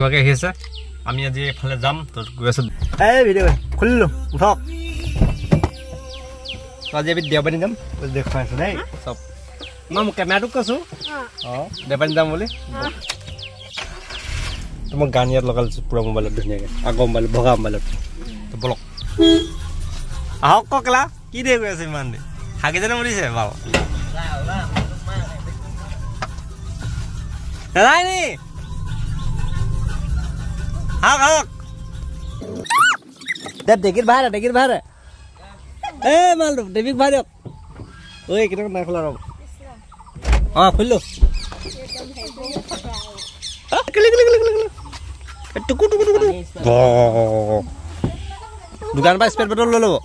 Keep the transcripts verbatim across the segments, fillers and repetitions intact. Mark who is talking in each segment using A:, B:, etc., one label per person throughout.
A: তোমাকে আহিছে আমি আজি এফালে যাম তো গৈ আছো
B: এই ভিডিও খুলিলো উঠক
A: আজি আমি দেওবানী যাম
B: দেখুৱাইছো দেই
A: সব মই কেমেৰাটো কৈছো অ দেওবানী যাম বুলি তোমাক গান ইয়াত লগাইছো পুৰা মোবাইলত ধুনীয়াকৈ আগৰ মোবাইল ভগা মোবাইলত তো বলক আহক ককলা কি দে গৈ আছে ইমান দে হাগি জানে মৰিছে বাল ৰাইনি হাক হাক
B: দে টিকিট ভাড়া টিকিট ভাড়া এ মাল টিকিট ভাড়া ঐ কিটা না খোলা ৰব অ খুলিলো ক্লিক ক্লিক ক্লিক ক্লিক টুকু টুকু টুকু দোকান পৰা স্পেয়াৰ বটল লৈ ল'ব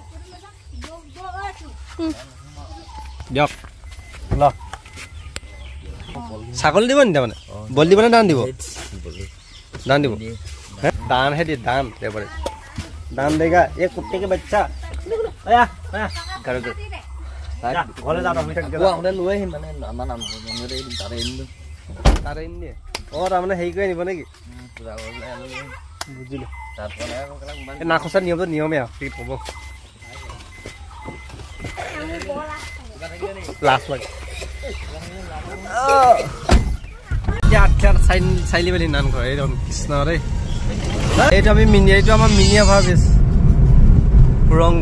B: দিয়ক ল ছাগলী দিব নি তাৰমানে বল দিব নে দান দিব दान দিব दान है दे दान दे बड़े दान देगा ये कुत्ते के बच्चा आया आया कर कर ঘরে যা আমি থাকি ও আমরা লই আহিম মানে আমার নাম মনে এই তারে ইন তারে ইন নি ও আমরা হেই কই নিব নাকি পুরা বুঝিলো তারপরে এই না খসা নিয়ম তো নিয়মে আ ঠিক হবো লাস্ট লাগ আটকার সাইন সাইলি বেলি নান কয় এরকম কৃষ্ণ রে এইটা আমি মিনি এইটা আমার মিনিয়া ভাবিস রঙ্গ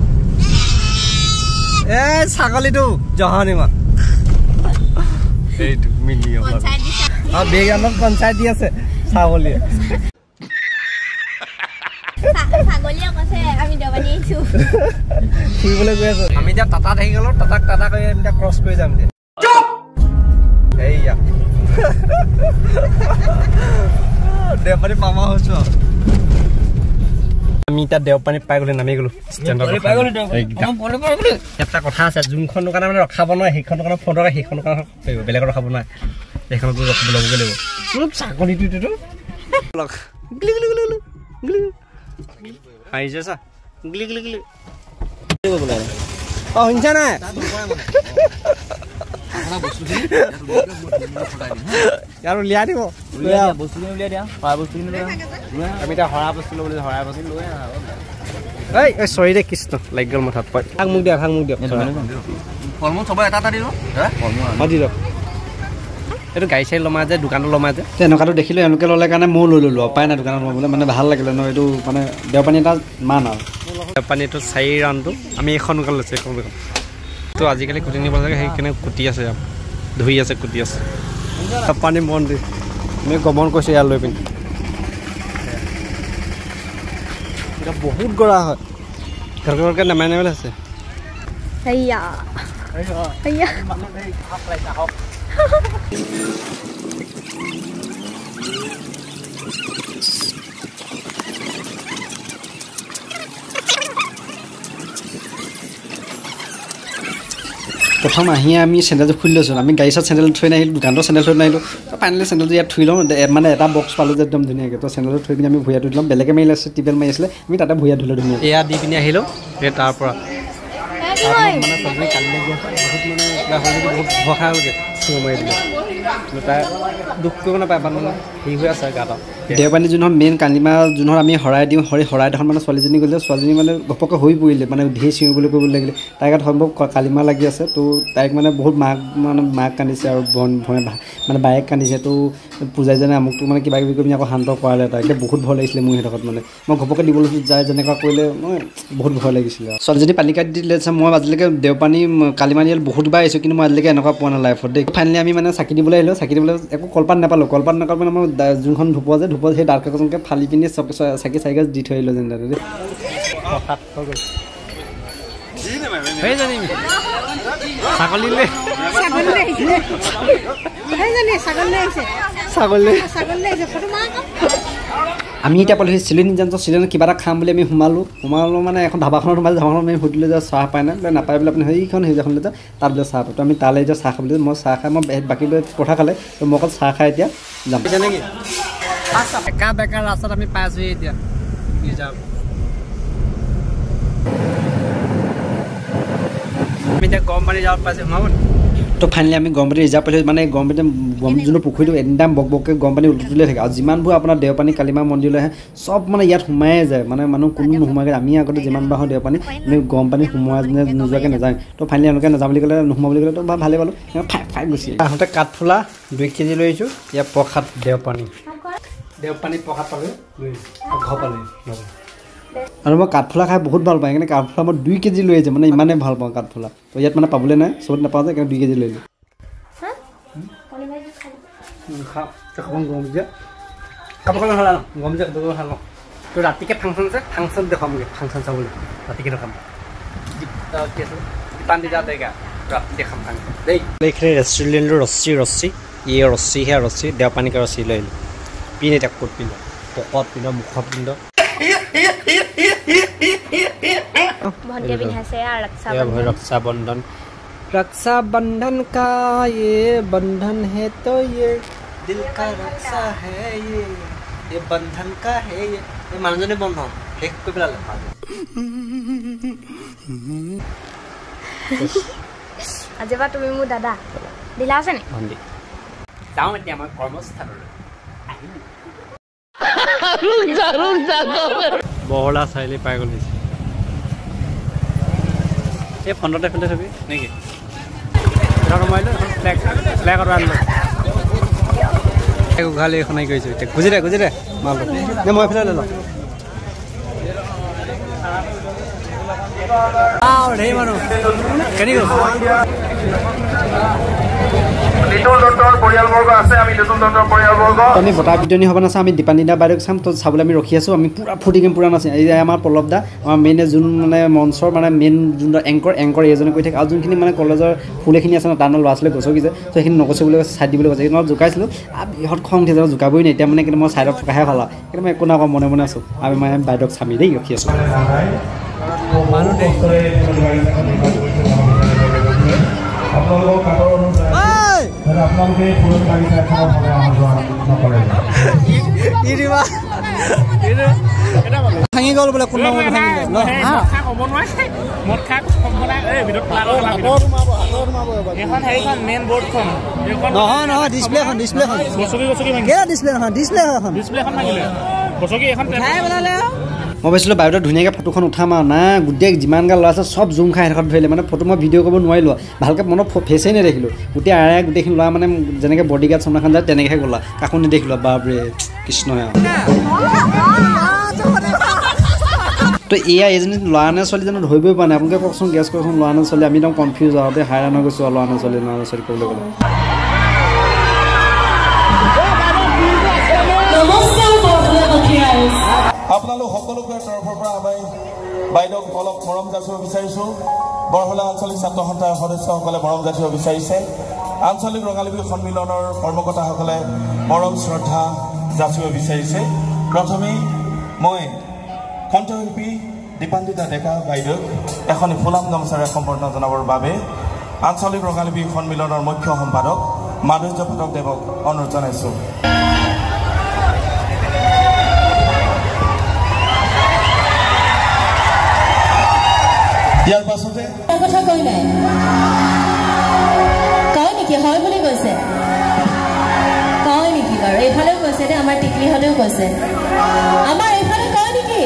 B: এ ছাগলিটো জহানি মা এইটো মিনিয়া ভাবিস আ বেগানত পঞ্চায়ত দি আছে ছাগলি ছাগলিয়া কছে আমি দেবানি আইছো কি বলে গৈ আছো আমি যা টাটা থাকি গলো টাটা টাটা কই আমি ক্রস কই যাম দে চুপ এইয়া দেওপানী মামা হৈছো আমি এতিয়া দেওপানী পাই গ'লে নামি গ'লো এটা কথা আছে যোনখন দোকানে মানে ৰখাব নোৱাৰে সেইখন দোকানত ফোন লগাই সেইখন দোকানত পাৰিব বেলেগত ৰখাব নোৱাৰে সেইখনতো ৰখাব ল'বগৈ লাগিব অলপ ছাগলীটোতো আহিছে চা গিলি গিলি গিলি অ শুনিছা নাই यार लिया দিব লিয়া বস্তু কিনে লিয়া দিয়া হৰা বস্তু কিনে লিয়া আমি তা হৰা বস্তু লবলৈ হৰা বস্তু লৈ আ এই এই সৰি দে কৃষ্ণ লাইক গল মাথাত পাই ভাগ মুখ দিয়া ভাগ মুখ দিয়া ফলমু সব এটা এটা দিও হে ফলমু আ দি দিও এটো গাই চাই লমা যে দোকানত লমা যে তেনেকাটো দেখিলো এনকে ললে কাৰণে মও লৈ ললো পাই না দোকানত লবলৈ মানে ভাল লাগিলে ন এটো মানে দেওপানী এটা মান আৰু দেওপানীটো চাই ৰানটো আমি এখন দোকান লৈছে এখন দোকান তো আজিকালি কুটি নিব লাগে সেইকাৰণে কুটি আছে ধুই আছে কুটি আছে পানী মন দি আমি গমন কৈছো ইয়াৰ লৈ পিনি এটা বহুত গৰা হয় ঘৰ ঘৰকে নামাই নামাই আছে হেয়া হেয়া প্ৰথম আহি আমি চেণ্ডেলটো খুলি লৈছোঁ আমি গাড়ী চাত চেণ্ডেল থৈ নাহিলোঁ দোকানটো চেণ্ডেল থৈ নাহিলোঁ ফাইনেলি চেণ্ডেলটো ইয়াত থৈ লওঁ মানে এটা বক্স পালোঁ যে একদম ধুনীয়াকৈ তো চেণ্ডেলটো থৈ পিনি আমি ভূঞা ধুই ল'ম বেলেগে মাৰি আছে টিপেল মাৰি আছিলে আমি তাতে ভূঞা ধুলোঁ ধুনীয়া এয়া দি পিনি আহিলোঁ সেই তাৰ পৰা মানে চব্জি কালি লাগি আছে বহুত মানে কিবা হ'ল বহুত ভৰসা হ'লগৈ চিঞৰ মাৰি দিলে তাই দুখ কৰিব নাপায় মানে হেৰি হৈ আছে গাত দেওপানী যোনখন মেইন কালিমা যোনখন আমি শৰাই দিওঁ সৰি শৰাই এখন মানে ছোৱালীজনী গ'লে ছোৱালীজনী মানে ঘপককৈ হৈ পৰিলে মানে ধেৰ চিঞৰিবলৈ কৰিবলৈ লাগিলে তাইৰ গাত সম্ভৱ কালিমা লাগি আছে তো তাইক মানে বহুত মাক মানে মাক কান্দিছে আৰু বন ভয় মানে বায়েক কান্দিছে তো পূজাৰীজনে আমুকটো মানে কিবা কিবি কৰি আকৌ শান্ত কৰালে তাইক বহুত ভয় লাগিছিলে মোৰ সিহঁতত মানে মই ঘপককৈ দিবলৈ যায় যেনেকুৱা কৰিলে মই বহুত ভয় লাগিছিলে ছোৱালীজনী পানী কাটি দিলে মই আজিলৈকে দেওপানী কালিমা দিয়াল বহুতবাৰ আহিছোঁ কিন্তু মই আজিলৈকে এনেকুৱা পোৱা নাই লাইফত দেই ফাইনেলি আমি মানে চাকি দিবলৈ আহিলোঁ চাকি দিবলৈ একো কলপাত নাপালোঁ কলপাত নাপালোঁ মানে মই যোনখন ধুপোৱা যে ধুপোৱা সেই ডাৰ্ক কাগজকে ফালি পিনি চব চাকি চাকি দি থৈ আহিলোঁ যেন দাদা দেই ছাগলীলে আমি এতিয়া পালোঁ সেই চিলিন যাওঁ চিলিনত কিবা এটা খাম বুলি আমি সোমালোঁ সোমালোঁ মানে এখন ধাবাখনত সোমালোঁ ধাবাখনত আমি সুধিলোঁ যে চাহ পায় নাই বোলে নাপায় বোলে আপুনি সেইখন সেইখন লৈ যাওঁ তাত বোলে চাহ পায় তো আমি তালৈ যাওঁ চাহ খাবলৈ মই চাহ খাই মই বাকী পঠা খালে তো মই অকল চাহ খাই এতিয়া যাম নেকি একা বেকা ৰাস্তাত আমি পাই আছোঁ এতিয়া আমি এতিয়া গৰম পানী যাব পাইছোঁ সোমাব তো ফাইনালি আমি গৰম পানী ৰিজাৰ্ভ পাইছোঁ মানে গৰম পানী গৰম যোনটো পুখুৰীটো এনিটাইম বক বককৈ গৰম পানী উতলিয়ে থাকে আৰু যিমানবোৰ আপোনাৰ দেওপানী কালিমা মন্দিৰলৈ আহে চব মানে ইয়াত সোমায়ে যায় মানে মানুহ কোনো নোসোমাকৈ আমি আগতে যিমান বাৰ হওঁ দেওপানী আমি গৰম পানী সোমোৱা নোযোৱাকৈ নাযায় তো ফাইনালি এনেকৈ নাযাওঁ বুলি ক'লে নোসোমাওঁ বুলি ক'লে তো ভালেই পালোঁ ফাই ফাই গুচি আহোঁতে কাঠফুলা দুই কেজি লৈ আহিছোঁ ইয়াৰ প্ৰসাদ দেওপানী দেওপানী প্ৰসাদ পালোঁ ঘৰ পালোঁ আৰু মই কাঠফুলা খাই বহুত ভাল পাওঁ সেইকাৰণে কাঠফুলা মই দুই কেজি লৈ আহিছোঁ মানে ইমানেই ভাল পাওঁ কাঠফুলা তো ইয়াত মানে পাবলৈ নাই চবত নাপাওঁ যে সেইকাৰণে দুই কেজি লৈ আহিলোঁ খাওঁ গৰম যে কাপোৰ কানি ভাল গৰম যে কাপোৰ ভাল লওঁ তো ৰাতিকৈ ফাংচন আছে ফাংচন দেখামগৈ ফাংচন চাবলৈ ৰাতিকৈ দেখাম কি আছে পানী যা দেগা ৰাতি দেখাম ফাংচন দেই এইখিনি ৰেষ্টুৰেণ্টৰ ৰছী ৰছী এই ৰছী সেয়া ৰছী দেওপানীকে ৰছী লৈ আহিলোঁ পিন এতিয়া ক'ত পিন্ধ পকত পিন্ধ মুখত পিন্ধ रक्षाबंधन रक्षाबंधन का ये बंधन है तो ये दिल का रक्षा है ये ये बंधन का है ये ये मानजने बंधन एक को बिला लगा
C: আজি বা তুমি মোৰ দাদা দিলা আছে নে
B: হন্দি যাও এতিয়া মই কৰ্মস্থানলৈ
C: জৰুৰ জৰুৰ
A: বহলা চাইলি পাই গলিছে
B: এই ফোনতে ফেলে থবি নেকি
A: এটা মাইলো ফ্লেগ ফ্লেগ আৰু আনলো এক গালি খনাই গৈছে এতিয়া গুজি দে গুজি দে মাল নে মই ফেলে ললো আও ৰে মানো কেনি গো
B: আমি বটা বিতৰণি হ'ব নাছে আমি দীপানী দা বাইদেউক চাম তো চাবলৈ আমি ৰখি আছোঁ আমি পুৰা ফুৰ্তি গেম পুৰা নাচিম এই আমাৰ পল্লৱ দা আমাৰ মেইন যোন মানে মঞ্চৰ মানে মেইন যোনটো এংকৰ এংকৰ এইজনে কৈ থাকে আৰু যোনখিনি মানে কলেজৰ ফুলেখিনি আছে ন তাৰ ল'ৰা ছোৱালী গছকিছে তো সেইখিনি নগচিবলৈ চাই দিবলৈ কৈছে কিন্তু মই জোকাইছিলোঁ আৰু ইহঁত খং উঠি যাব জোকাবই নাই এতিয়া মানে কিন্তু মই চাইডত থকাহে ভাল কিন্তু মই একো নাপাওঁ মনে মনে আছোঁ আমি মানে বাইদেউক চামি দেই ৰখি আছোঁ
A: ভাঙি গ'ল বোলে কোন ভাঙি নহয় নহয় ডিছপ্লেখন ডিছপ্লেখন ডিছপ্লে ডিছপ্লে মই ভাবিছিলোঁ বাইদেউ ধুনীয়াকৈ ফটোখন উঠাম আৰু না গোটেই যিমান গাল ল'ৰা আছে চব জুম খাই শেষত ধৰিলে মানে ফটো মই ভিডিঅ' কৰিব নোৱাৰিলোঁ ভালকৈ মনত ফেচেই নেদেখিলোঁ গোটেই আৰে গোটেইখিনি ল'ৰা মানে যেনেকৈ বডিগাৰ্ড চমনাখন যায় তেনেকৈহে গ'লা কাকো নেদেখিলোঁ বাপৰে কৃষ্ণই আৰু তো এয়া এইজনী ল'ৰা নে ছোৱালী জানো ধৰিবই পৰা নাই আপোনালোকে কওকচোন গেছ কৰকচোন ল'ৰা নে ছোৱালী আমি একদম কনফিউজ আহোঁতে হাইৰাণ হৈ গৈছোঁ আৰু ল'ৰা নে ছোৱালী ল'ৰা নে ছোৱালী ক'বলৈ গ'লে
D: আপোনালোক সকলোকে তৰফৰ পৰা আমি বাইদেউক অলপ মৰম যাচিব বিচাৰিছোঁ বৰহলা আঞ্চলিক ছাত্ৰ সন্থাৰ সদস্যসকলে মৰম যাচিব বিচাৰিছে আঞ্চলিক ৰঙালী বিহু সন্মিলনৰ কৰ্মকৰ্তাসকলে মৰম শ্ৰদ্ধা যাচিব বিচাৰিছে প্ৰথমেই মই কণ্ঠশিল্পী দীপান্বিতা ডেকা বাইদেউক এখন ফুলাম গামোচাৰে সম্বৰ্ধনা জনাবৰ বাবে আঞ্চলিক ৰঙালী বিহু সন্মিলনৰ মুখ্য সম্পাদক মাধুৰ্য পাঠক দেৱক অনুৰোধ জনাইছোঁ ইয়াৰ পাছতে
E: কথা কৈ নাই কয় নেকি হয় বুলি কৈছে কয় নেকি বাৰু এইফালেও কৈছে দে আমাৰ টিকলিহঁতেও কৈছে আমাৰ এইফালে কয় নেকি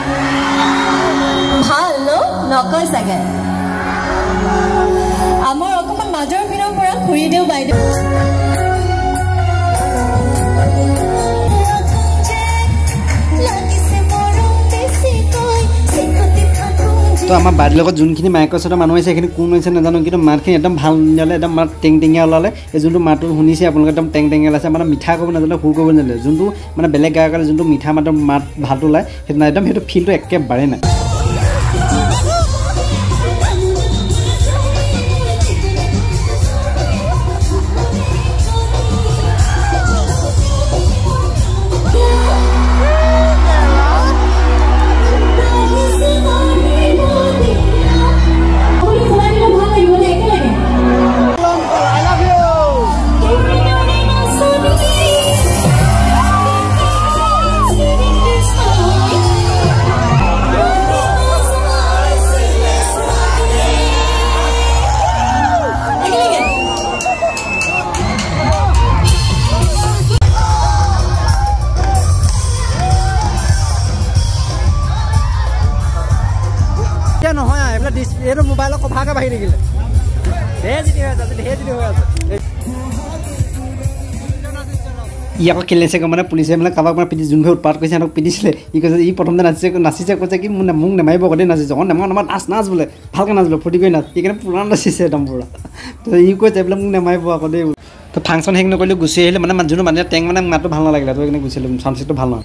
E: ভাল ন নকয় চাগে আমাৰ অকণমান মাজৰ পিনৰ পৰা ঘূৰি দিওঁ বাইদেউ
B: তো আমাৰ বাইদেউৰ লগত যোনখিনি মাইকৰ ওচৰত মানুহ আহিছে সেইখিনি কোন হৈছে নাজানো কিন্তু মাতখিনি একদম ভাল ওলালে একদম মাত টেং টেঙীয়া ওলালে এই যোনটো মাতটো শুনিছে আপোনালোকে একদম টেং টেঙীয়া ওলাইছে মানে মিঠা কৰিব নাজানে সুৰ কৰিব নাজানে যোনটো মানে বেলেগ গায়কৰ যোনটো মিঠা মাতৰ মাত ভালটো ওলায় সেইটো নাই একদম সেইটো ফিলটো একেবাৰে নাই
A: এইটো মোবাইলৰ কভাৰকে বাঢ়ি থাকিলে ঢেৰ জিতি হৈ আছে ঢেৰ জিতি হৈ আছে ই আকৌ খেলিছে মানে পুলিচে মানে কাৰোবাক মানে পিটি যোনভাৱে উৎপাত কৰিছে সিহঁতক পিটিছিলে ই কৈছে ই প্ৰথমতে নাচিছে নাচিছে কৈছে কি মোক মোক নেমাৰিব গোটেই নাচিছে অঁ নেমাৰ নেমাৰ নাচ নাচ বোলে ভালকৈ নাচ বোলে ফূৰ্তি কৰি নাচ সেইকাৰণে পুৰা নাচিছে একদম পুৰা তো ই কৈছে বোলে মোক নেমাৰিব আকৌ দেই তো ফাংচন শেষ নকৰিলোঁ গুচি আহিলে মানে যোনটো মানুহে টেং মানে মাতটো ভাল নালাগিলে তো সেইকাৰণে গুচি আহিলোঁ চাউণ্ড চিটটো ভাল নহয়